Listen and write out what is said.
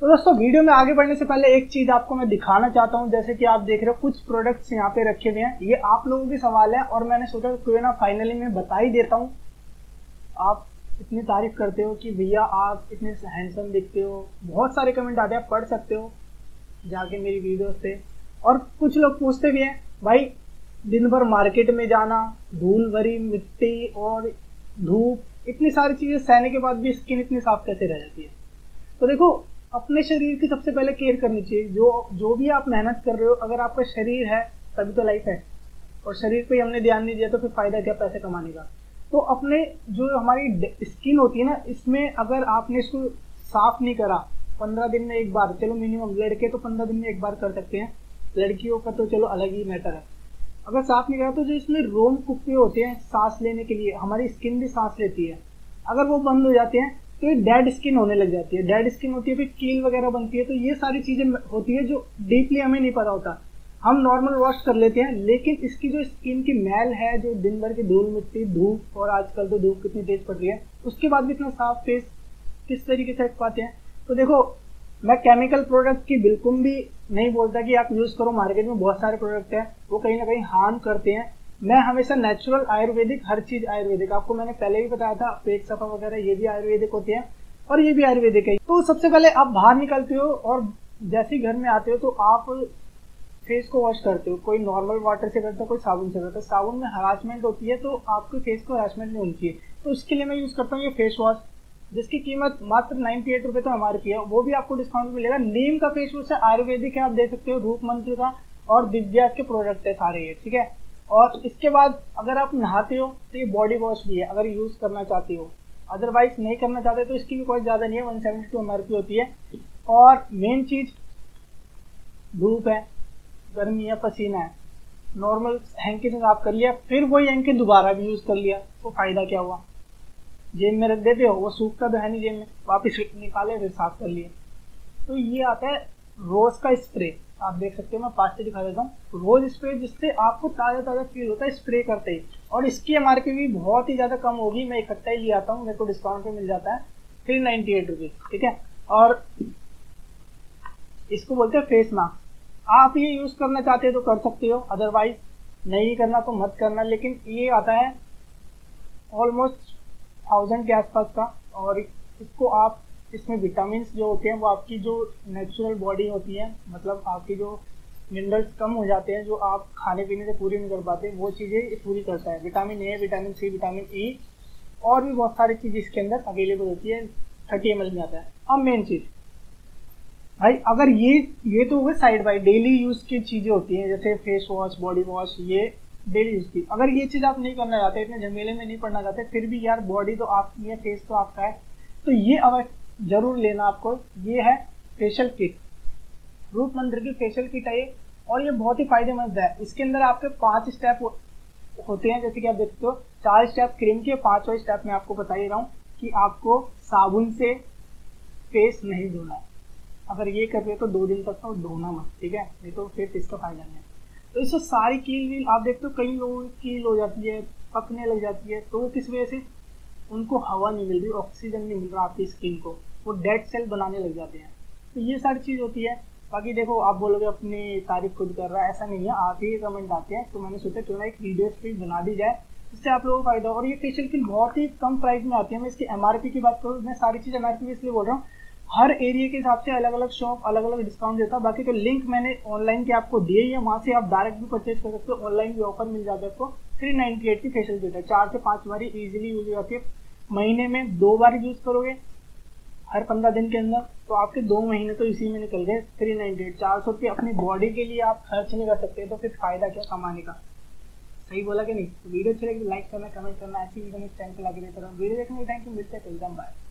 तो दोस्तों वीडियो में आगे बढ़ने से पहले एक चीज आपको मैं दिखाना चाहता हूं। जैसे कि आप देख रहे हो कुछ प्रोडक्ट्स यहाँ पे रखे हुए हैं, ये आप लोगों के सवाल है और मैंने सोचा क्यों ना फाइनली मैं बता ही देता हूँ। आप इतनी तारीफ करते हो कि भैया आप इतने हैंडसम दिखते हो, बहुत सारे कमेंट आते हैं, पढ़ सकते हो जाके मेरी वीडियो से। और कुछ लोग पूछते भी हैं भाई दिन भर मार्केट में जाना, धूल भरी मिट्टी और धूप, इतनी सारी चीजें सहने के बाद भी स्किन इतनी साफ कैसे रह जाती है। तो देखो अपने शरीर की सबसे पहले केयर करनी चाहिए। जो भी आप मेहनत कर रहे हो, अगर आपका शरीर है तभी तो लाइफ है, और शरीर पे हमने ध्यान नहीं दिया तो फिर फायदा क्या पैसे कमाने का। तो अपने जो हमारी स्किन होती है ना, इसमें अगर आपने इसको साफ नहीं करा 15 दिन में एक बार, चलो मिनिमम लड़के तो 15 दिन में एक बार कर सकते हैं, लड़कियों का तो चलो अलग ही मैटर है। अगर साफ नहीं करा तो जो इसमें रोम कुप्पे होते हैं सांस लेने के लिए, हमारी स्किन भी सांस लेती है, अगर वो बंद हो जाते हैं तो ये डेड स्किन होने लग जाती है। डेड स्किन होती है, फिर कील वगैरह बनती है। तो ये सारी चीजें होती है जो डीपली हमें नहीं पता होता। हम नॉर्मल वॉश कर लेते हैं, लेकिन इसकी जो स्किन की मैल है, जो दिन भर की धूल मिट्टी, धूप, और आजकल तो धूप कितनी तेज पड़ रही है, उसके बाद भी इतना साफ फेस किस तरीके से रख पाते हैं। तो देखो मैं केमिकल प्रोडक्ट की बिल्कुल भी नहीं बोलता कि आप यूज करो। मार्केट में बहुत सारे प्रोडक्ट हैं, वो कहीं ना कहीं हार्म करते हैं। मैं हमेशा नेचुरल आयुर्वेदिक, हर चीज आयुर्वेदिक, आपको मैंने पहले भी बताया था, पेट सफा वगैरह ये भी आयुर्वेदिक होते हैं और ये भी आयुर्वेदिक है। तो सबसे पहले आप बाहर निकलते हो और जैसे ही घर में आते हो तो आप फेस को वॉश करते हो। कोई नॉर्मल वाटर से करता है, कोई साबुन से करता है। साबुन में हरासमेंट होती है, तो आपके फेस को हरासमेंट नहीं होनी चाहिए। तो उसके लिए मैं यूज करता हूँ ये फेस वॉश, जिसकी कीमत मात्र 98 रुपए तो MRP है, वो भी आपको डिस्काउंट मिलेगा। नीम का फेस वॉश है, आयुर्वेदिक है, आप देख सकते हो, रूप मंत्र का और दिव्यास के प्रोडक्ट है सारे ये, ठीक है। और इसके बाद अगर आप नहाते हो तो ये बॉडी वॉश भी है, अगर यूज करना चाहते हो। अदरवाइज नहीं करना चाहते तो इसकी भी कोई ज्यादा नहीं है, 172 MRP होती है। और मेन चीज धूप है, गर्मी है, पसीना है, नॉर्मल हैंकी से साफ कर लिया, फिर वही हैंकी दोबारा भी यूज कर लिया, तो फायदा क्या हुआ। जेब में रख देते हो, वो सूखता तो है नहीं जेब में, वापिस निकाले फिर साफ कर लिए। तो ये आता है रोज का स्प्रे, आप देख सकते हो, मैं पास से दिखा देता हूँ। रोज स्प्रे, जिससे आपको ताजा ताजा फील होता है स्प्रे करते ही। और इसकी MRP भी बहुत ही ज्यादा कम होगी, मैं इकट्ठा ही ले आता हूँ, मेरे को डिस्काउंट पे मिल जाता है 398 रुपीज, ठीक है। और इसको बोलते हैं फेस मास्क। आप ये यूज करना चाहते हो तो कर सकते हो, अदरवाइज नहीं करना तो मत करना। लेकिन ये आता है ऑलमोस्ट 1000 के आसपास का, और इसको आप, इसमें विटामिन जो होते हैं वो आपकी जो नेचुरल बॉडी होती है, मतलब आपकी जो मिनरल्स कम हो जाते हैं जो आप खाने पीने से पूरी नहीं कर पाते, वो चीज़ें पूरी करता है। Vitamin A, vitamin C, vitamin E और भी बहुत सारी चीज़ इसके अंदर अवेलेबल होती है। 30 ml में आता है। अब मेन चीज़ भाई, अगर ये तो हुए साइड बाई, डेली यूज की चीजें होती हैं जैसे फेस वॉश, बॉडी वॉश, ये डेली यूज की। अगर ये चीज आप नहीं करना चाहते, इतने झमेले में नहीं पड़ना चाहते, फिर भी यार बॉडी तो आपकी है, फेस तो आपका है, तो ये अब जरूर लेना आपको। ये है फेशियल किट, रूप मंत्र की फेशियल किट है ये, और ये बहुत ही फायदेमंद है। इसके अंदर आपके 5 स्टेप होते हैं, जैसे कि आप देखते हो 4 स्टेप क्रीम के, 5वां स्टेप मैं आपको बता ही रहा हूँ कि आपको साबुन से फेस नहीं धोना है। अगर ये कर रहे हो तो 2 दिन तक तो धोना मत, ठीक है, नहीं तो फिर इसका फायदा नहीं है। तो इससे सारी कील वील आप देखते हो, कई लोगों की कील हो जाती है, पकने लग जाती है, तो वो किस वजह से, उनको हवा नहीं मिल रही, ऑक्सीजन नहीं मिल रहा आपकी स्किन को, वो डेड सेल बनाने लग जाते हैं। तो ये सारी चीज़ होती है। बाकी देखो आप बोलोगे अपनी तारीफ खुद कर रहा है, ऐसा नहीं है, आप ही कमेंट आते हैं, तो मैंने सोचा क्यों ना एक वीडियो स्क्रिप्ट बना दी जाए, इससे आप लोगों को फायदा हो। और ये फेशियल किट बहुत ही कम प्राइस में आती है। मैं इसकी MRP की बात करूँ, मैं सारी चीज़ MRP इसलिए बोल रहा हूँ, हर एरिया के हिसाब से अलग अलग शॉप अलग अलग डिस्काउंट देता है। बाकी तो लिंक मैंने ऑनलाइन के आपको दिए ही है, वहाँ से आप डायरेक्ट भी परचेज कर सकते हो, ऑनलाइन भी ऑफर मिल जाता है आपको। 398 की फेशियल किट है, 4 से 5 बार इजीली यूज हो जाती है। महीने में 2 बार यूज करोगे हर 15 दिन के अंदर, तो आपके 2 महीने तो इसी में निकल गए। 398, 400 रुपये अपनी बॉडी के लिए आप खर्च नहीं कर सकते, तो फिर फायदा क्या कमाने का। सही बोला कि नहीं। तो वीडियो अच्छी लगी लाइक करना, कमेंट करना, ऐसी वीडियो नेक्स्ट टाइम पे लगे रहता हूँ। वीडियो देखने के थैंक यू, मिलते हैं, बाय।